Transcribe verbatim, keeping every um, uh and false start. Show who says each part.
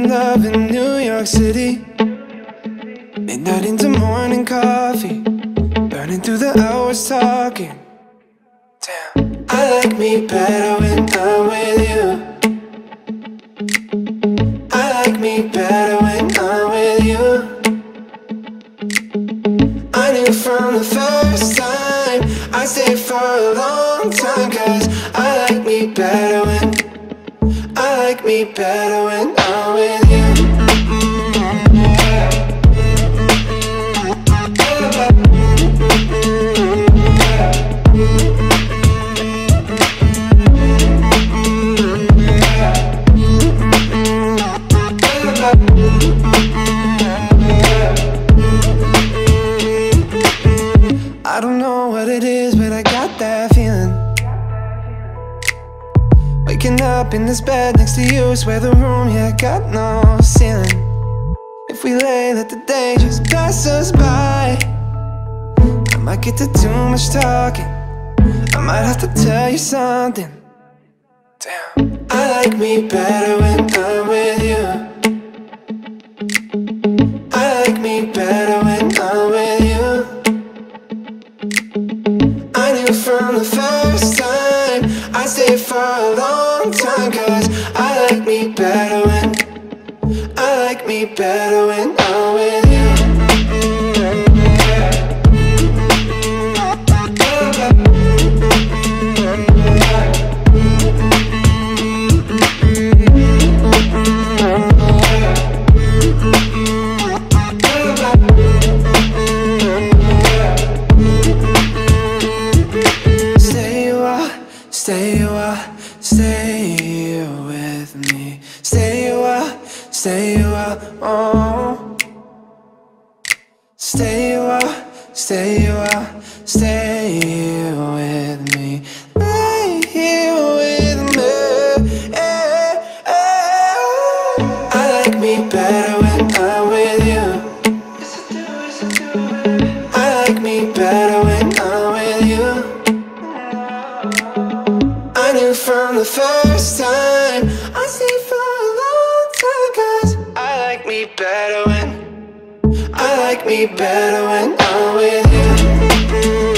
Speaker 1: love in New York City. Midnight into morning coffee, burning through the hours talking. Damn, I like me better when I'm with you. I like me better when I'm with you. I knew from the first time I stayed for a long time, cause I like me better when I like me better when I'm with you. I don't know what it is, but I got that feeling. Waking up in this bed next to you, swear the room, yeah, got no ceiling. If we lay, let the day just pass us by. I might get to too much talking, I might have to tell you something. Damn, I like me better when I'm with you. I like me better when I'm with you. I knew from the first time I stayed for a long time, cause I like me better when I like me better when I'm with you. Stay a while, stay with me. Stay a while, stay a while, oh. Stay a while, stay a while, stay with me. Lay here with me, eh, eh. I like me better when I'm with you. I like me better when I'm with you. I knew from the first time I stayed for a long time, cause I like me better when I like me better when I'm with you.